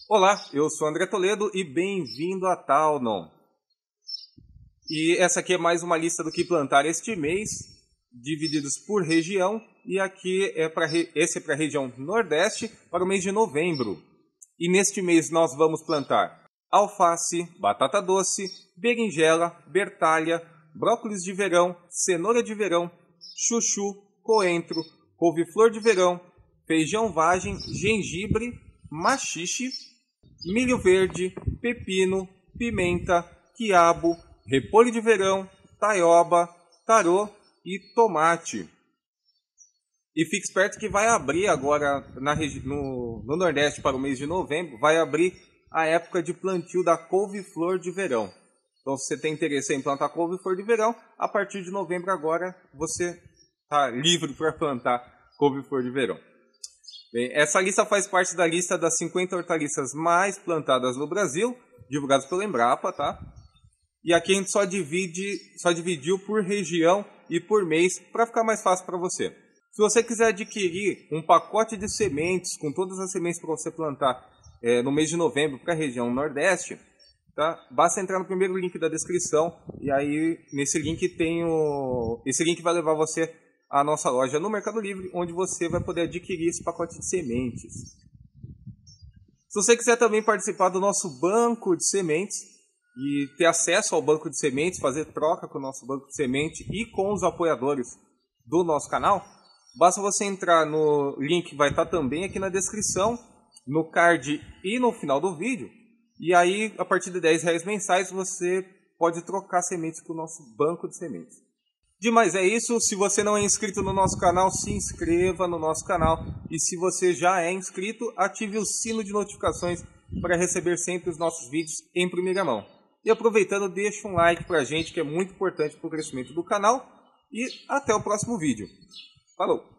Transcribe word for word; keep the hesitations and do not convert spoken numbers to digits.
Olá, eu sou André Toledo e bem-vindo a Taunon. E essa aqui é mais uma lista do que plantar este mês, divididos por região, e aqui é para esse é para a região Nordeste para o mês de novembro. E neste mês nós vamos plantar alface, batata doce, berinjela, bertalha, brócolis de verão, cenoura de verão, chuchu, coentro, couve-flor de verão, feijão vagem, gengibre, maxixe, milho verde, pepino, pimenta, quiabo, repolho de verão, taioba, tarô e tomate. E fique esperto que vai abrir agora na no, no Nordeste para o mês de novembro, vai abrir a época de plantio da couve-flor de verão. Então, se você tem interesse em plantar couve-flor de verão, a partir de novembro agora você está livre para plantar couve-flor de verão. Bem, essa lista faz parte da lista das cinquenta hortaliças mais plantadas no Brasil, divulgadas pela Embrapa, tá? E aqui a gente só divide, só dividiu por região e por mês para ficar mais fácil para você. Se você quiser adquirir um pacote de sementes com todas as sementes para você plantar é, no mês de novembro para a região Nordeste, tá? Basta entrar no primeiro link da descrição e aí nesse link tem o, esse link vai levar você à nossa loja no Mercado Livre, onde você vai poder adquirir esse pacote de sementes. Se você quiser também participar do nosso banco de sementes e ter acesso ao banco de sementes, fazer troca com o nosso banco de semente e com os apoiadores do nosso canal, basta você entrar no link que vai estar também aqui na descrição, no card e no final do vídeo. E aí, a partir de dez reais mensais, você pode trocar sementes com o nosso banco de sementes. Demais é isso. Se você não é inscrito no nosso canal, se inscreva no nosso canal. E se você já é inscrito, ative o sino de notificações para receber sempre os nossos vídeos em primeira mão. E aproveitando, deixa um like pra gente, que é muito importante para o crescimento do canal. E até o próximo vídeo. Falou!